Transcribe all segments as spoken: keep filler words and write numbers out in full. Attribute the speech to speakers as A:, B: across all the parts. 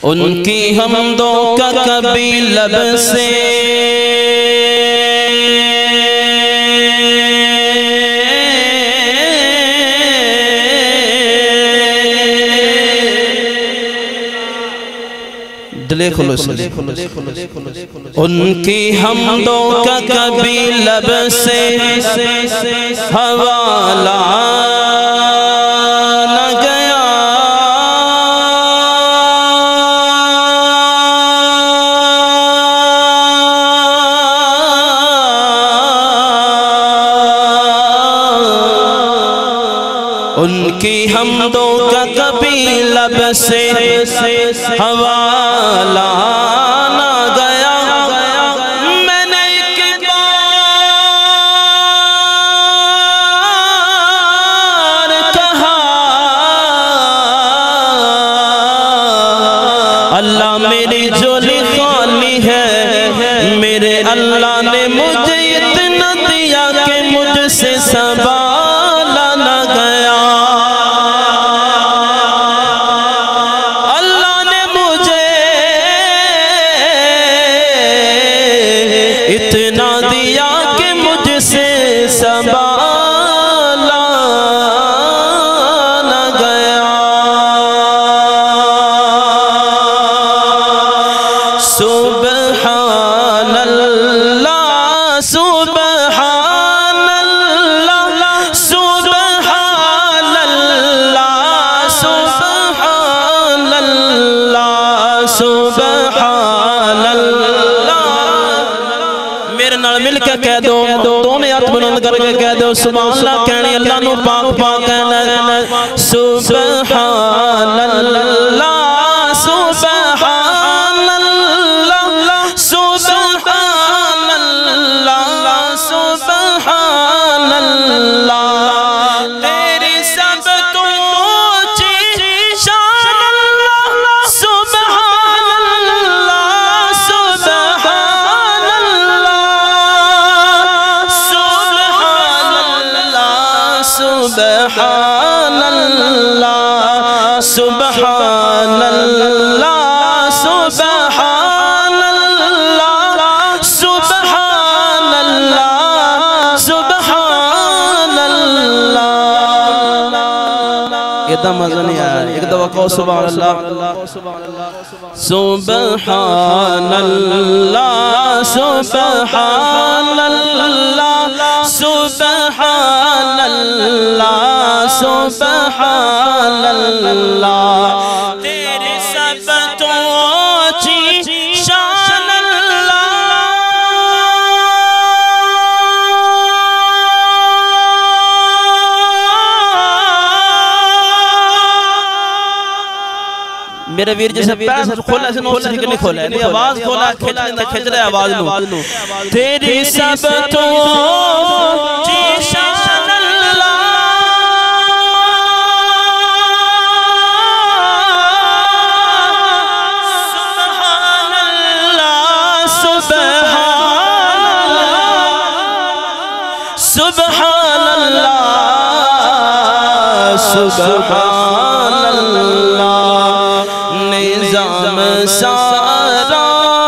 A: उनकी हमदों का कभी लब से दिले खुलो से उनकी हमदों का कभी लब से हवाला न गया। उनकी हमदों का कभी लब से हवाला ना गया। मैंने एक बार कहा अल्लाह मेरी झोली खाली है, मेरे अल्लाह ने मुझे इतना दिया कि मुझसे संभाला ना गया। इतना दिया कि मुझसे संभाला न गया। सुब्हानल्लाह सुब्हानल्लाह सुब्हानल्लाह सुब्हानल्लाह सुब्हानल्लाह। मेरे नाल मिल के कह दो, दोनों हाथ बुलंद करके कह दो सुभान अल्लाह। कहनी अल्लाह नू पाक पाक कहना सुब्हानल्लाह सुब्हानल्लाह सुब्हानल्लाह सुब्हानल्लाह। तेरी सब तो ऊंची शान अल्लाह सुब्हानल्लाह सुब्हानल्लाह सुब्हानल्लाह सुब्हानल्लाह सुब्हानल्लाह सुब्हानल्लाह सुब्हानल्लाह। इतना मजा नहीं आया, एक दफा कहो सुब्हानल्लाह सुब्हानल्लाह सुब्हानल्लाह सुब्हानल्लाह सुब्हानल्लाह। तेरी सब तो ऊंची शान अल्लाह मेरे वीर जैसे पैर खोला से नोट से नहीं खोला है, आवाज खोला खिंच खिंच रहा है आवाज लो। तेरी सब तो ऊंची शान अल्लाह सुब्हानल्लाह सुब्हानल्लाह। निज़ाम सारा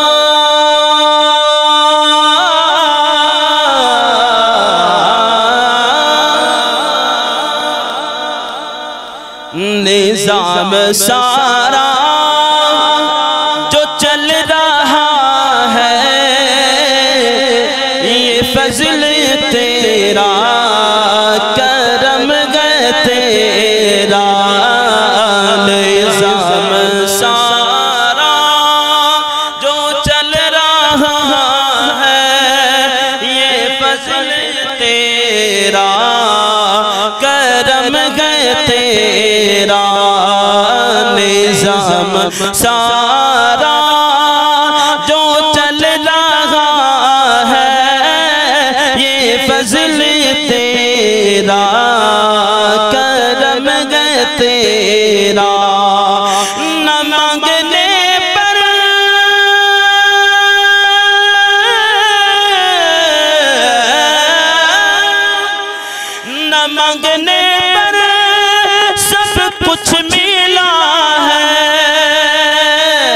A: निज़ाम सारा जो चल रहा है ये फज़ल तेरा करम गए तेरा। निज़ाम सारा जो चल रहा है ये फज़ल तेरा करम गए तेरा। निज़ाम सारा जो चल रहा है ये फज़ल तेरा करम गए तेरा। न मांगने पर न मांगने पर सब कुछ मिला है।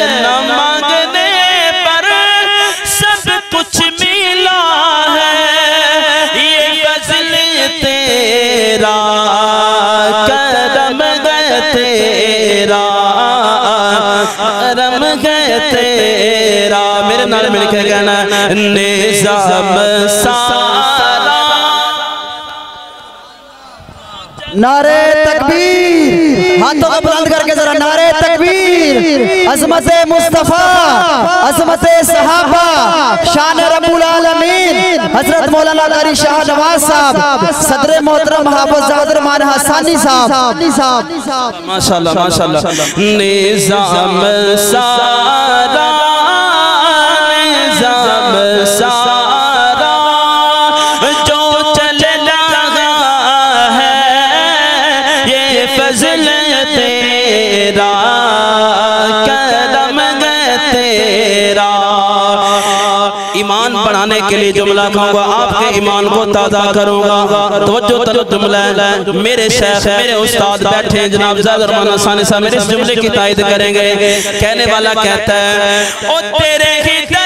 A: नाल मिलके कहना निज़ाम सारा।
B: नारे तकबीर, हाथों को बुलंद करके जरा नारे तकबीर। अज़मत मुस्तफ़ा, अज़मत सहाबा, शान रब्बुल आलमीन हज़रत मौलाना कारी शाह नवाज साहब, सदर मोहतरम हाफ़िज़ ज़ादर मान हसानी साहब।
A: माशाअल्लाह माशाअल्लाह। निज़ाम सारा, निज़ाम सारा जो चल रहा है ये फज़ल तेरा, करम तेरा। ईमान बढ़ाने के लिए जुमला कहूँगा, आपके ईमान को ताज़ा करूँगा। तवज्जो तवज्जो जुमला है। मेरे शेख मेरे उस्ताद बैठे हैं जनाब ज़ादर मान हसानी साहब, मेरे इस जुमले की तायद करेंगे। कहने वाला कहता है ओ तेरे ही दर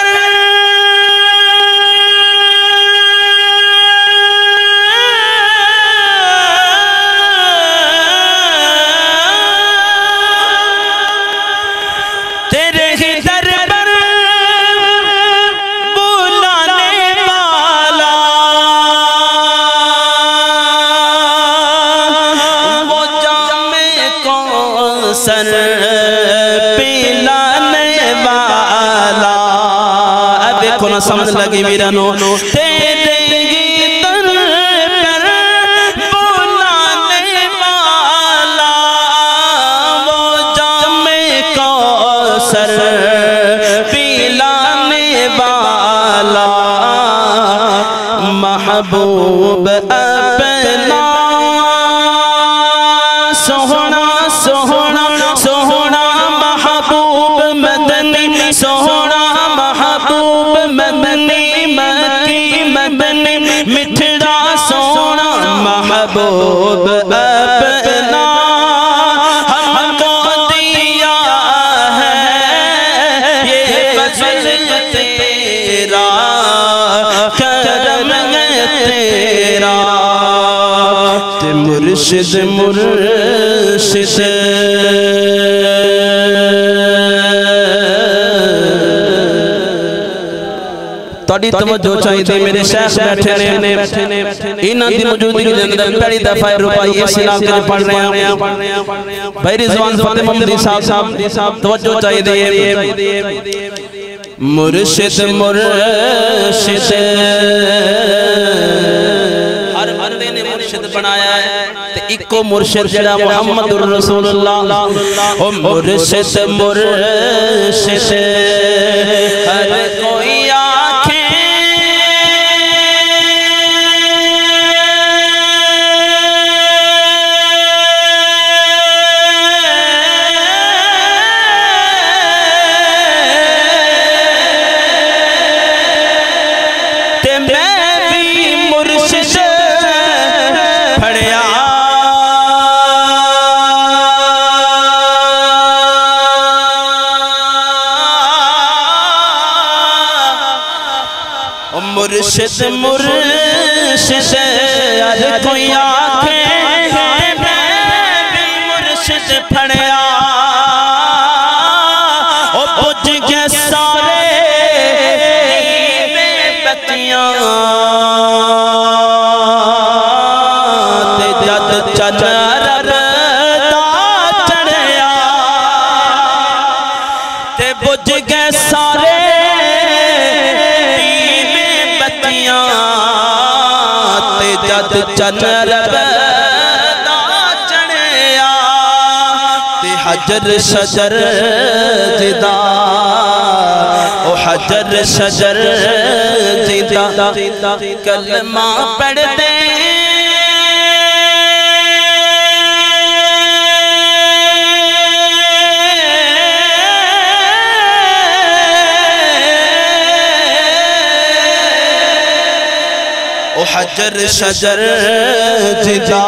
A: सर पिलाने वाला। अब देखो ना समझ लगी मेरा नो, तेरे दर पर बुलाने वाला वो जामे कौसर पिलाने वाला। महबूब अपना सोहना सोहना सोहना महबूब मदनी, सोहना महबूब मदनी, मकी मदनी मिठड़ा सोहना महबूब अपना हमको दिया है ये फज़ल तेरा, करम तेरा। ते मुर्शिद मुर्शिद तोड़ी तवज्जो चाहिए। मेरे शेख बैठे ने, इन्हां दी मौजूदगी दे अंदर पहली दफा रुपाई इस इलाके में पढ़ रहे हैं। भाई रिजवान फतेह मोहम्मदी साहब तवज्जो चाहिए। मुर्शिद मुर्शिद हर बंदे ने मुर्शिद बनाया है, ते इको मुर्शिद जेड़ा मुहम्मदुर रसूलुल्लाह। ओ मुर्शिद मुर्शिद हर कोई आखे ते मैं भी मुर्शिद फड़िया। मुर्शिद मुर्शिद हर कोई आखे मैं भी मुर्शिद फड़िया। ओ पुज के सारे बत्तियां ते जद चनर दा चढ़िया, ते बुझ गए सारे जद चनर चढ़िया। ते हजर शजर जिदा, ओ हजर शजर जिदा कलमा पढ़ दे। ओ हजर शजर जिदा,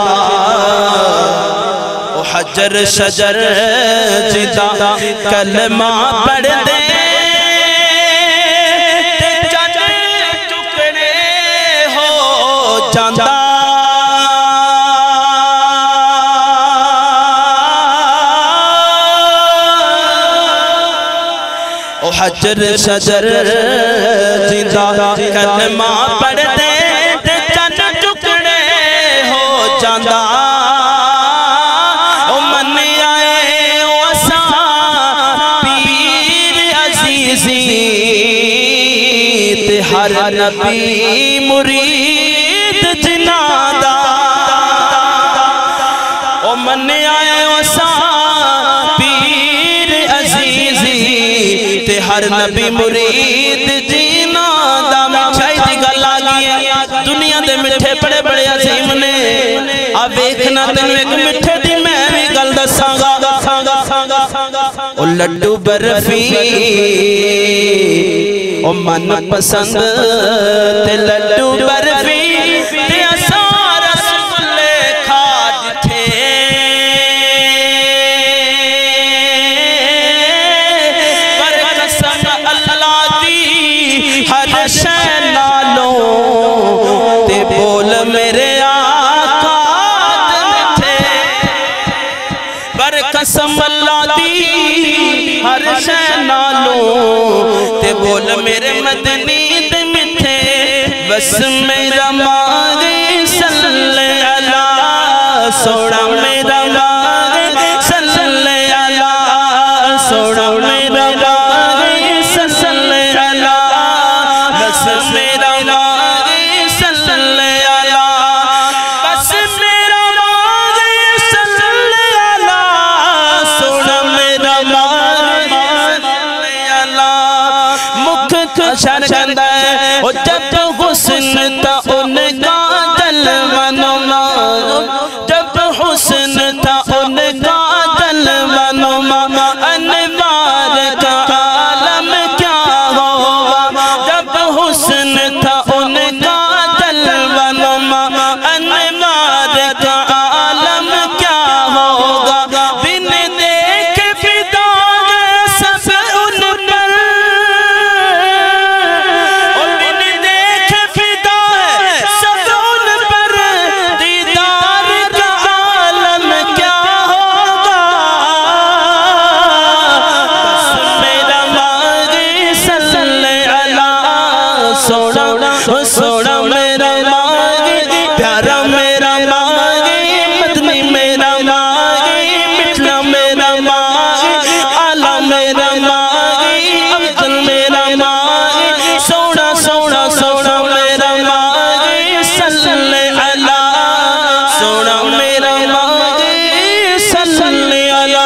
A: ओ हजर शजर जिदा कलमा पढ़ दे। टुकड़े हो जांदा ओ हजर शजर जिंदा कलमा पढ़दे ते चन टुकड़े हो जांदा ओ मन आए ओ असा पीर अजीजी ते हर नबी मुरीद जिनादा ओ मन आए ओ असा पीर अजीजी ते हर नबी मुरीद जीना दा शायद गल आ गई है दुनिया दे मिठे बड़े बड़े अजीम ने आ वेखना तेन एक मिठे दी मैं भी गल दसांगा ओ लड्डू बर्फी ओ मन पसंद ते लड्डू बर्फी ते असा रसगुल्ले खा दिथे पर कसम अल्लाह दी हर शै नालों ते बोल मेरे आका थे पर कसम अल्लाह दी हर शै नालों ते बोल मेरे मदनी दे मिठे बस मेरा मांगे सल्ले अला सोना मेरा मांगे सल्ले अला सोना मेरा मांगे सल्ले अला बस मेरा मांगे सल्ले अला बस मेरा मांगे सल्ले अला सोना मेरा मांगे सल्ले अला मुख खशन कहंदा है ओ जब हुस्न ता उनका जलवा नुमा जब हुस्न था उनका जलवा नुमा अनवार का आलम क्या होगा जब हुस्न था उनका जलवा नुमा अनवार का आलम क्या होगा बिन देख फिदा सब उन पर और बिन देख फिदा सब उन पर दीदार का आलम क्या होगा बस मेरा मांगे सल्ले अला सोना सोना मेरा मांगे प्यारा मेरा मांगे मदनी मेरा मांगे मिठला मेरा मांगे आला मेरा मांगे अफजल मेरा मांगे सोना सोना सोना मेरा मांगे सल्ले अला सोना मेरा मांगे सल्ले अला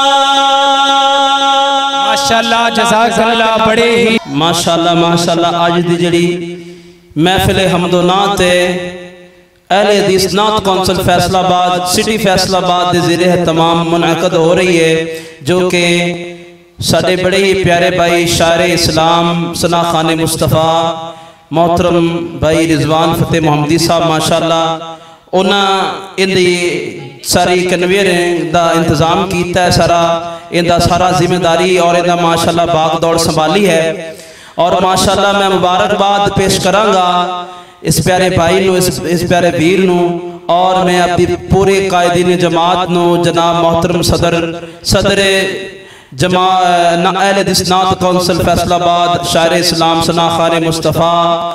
C: माशाअल्लाह जज़ाकल्लाह बड़े ही
A: माशाअल्लाह माशाअल्लाह आज दी जड़ी महफिल हमदो नात है अहले हदीस नात कौंसल फैसलाबाद सिटी फैसलाबाद दे ज़रिए तमाम मुनअक़द हो रही है जो कि साडे बड़े ही प्यारे भाई शायर इस्लाम सना खान मुस्तफ़ा मोहतरम भाई रिजवान फतेह मोहम्मदी साहब माशाअल्लाह उन्हें इंदी सारी कन्वेयर का इंतजाम किया है सारा इनका सारा जिम्मेदारी और इनका माशाअल्लाह बाग दौड़ संभाली है और माशाअल्लाह मैं मुबारकबाद पेश करांगा इस प्यारे भाई नू इस, इस प्यारे वीर नू और मैं अपनी पूरे कायदीन जमात नू जनाब मोहतरम सदर सदर जमा अहले हदीस नात कौंसल फैसलाबाद शायर इस्लाम सना खान मुस्तफ़ा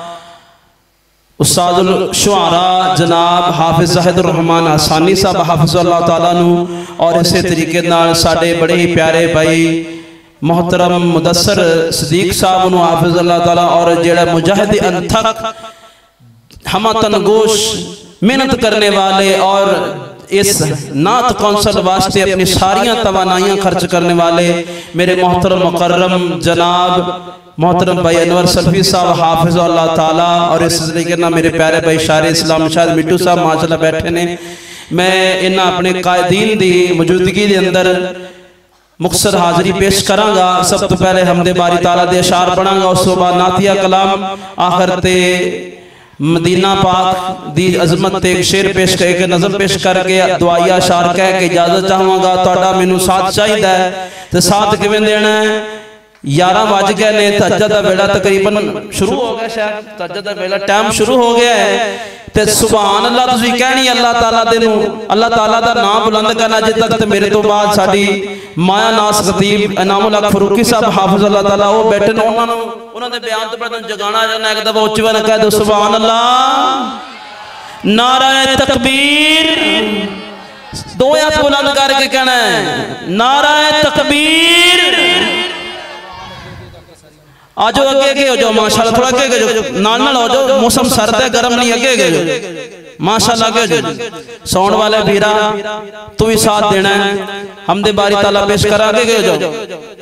A: उस्तादुल शुआरा जनाब हाफिज ज़ाहिदुर रहमान हसानी साहब हाफिज़ुल्लाह ताला नू और इसी तरीके नाल साडे बड़े ही प्यारे भाई मोहतरम मुदस्सर सदीक साहब नू हाफिज़ुल्लाह ताला और जेड़ा मुजाहिद अनथक हम तनगोश मेहनत करने वाले और इस नात कौंसल वास्ते अपनी सारियां तवानाइयां खर्च करने वाले मेरे मोहतरम मुकर्रम जनाब मोहतरम भाई अनवर सल्फी साहब हाफिज़ुल्लाह ताला और इस तरीके ना मेरे प्यारे भाई शायर इस्लाम शायद मिट्टू साहब माशाअल्लाह बैठे ने मैं इन्हां अपने कायदीन दी मौजूदगी दे अंदर मुख्तसर हाज़री पेश करांगा। सब तो पहले हमदे बारी ताला दे अशार पढ़ांगा उस तो बाद नातिया कलाम आखिर ते मदीना पाक दी अजमत ते एक शेर पेश करके नज़म पेश करके दुआया अशार कह के इजाजत चाहांगा। तुहाडा मैनू साथ चाहिदा है ते साथ किवें देना है ग्यारह बज गए ने तहज्जुद दा वेला तकरीबन शुरू हो गया शायद तहज्जुद दा वेला टाइम शुरू हो गया है ते सुभान अल्लाह तुसीं कहनी अल्लाह ताला दे नूं अल्लाह ताला दा नाम बुलंद करना अजे तक ते मेरे तो बाद साडी माया नास खतीब इनामुल हक फरूकी साहब हाफिज़ अल्लाह ताला वो बैठे ने उन्होंने उन्होंने बयान तो पहले जगाना जाना एक दफा उच्च वाला कह दो सुभान अल्लाह नाराए तकबीर दो हाथ बुलंद करके कहना है नाराए तकबीर आजो अगे अगे हो जाओ माशाल्लाह थोड़ा अगे अगे नाल नाल हो जाओ मौसम सर्द है गर्म नहीं अगे अगे माशाल्लाह अगे हो सौण वाले भीरा तू भी साथ देना है हमदे बारी ताला पेश करा अगे अगे हो जाओ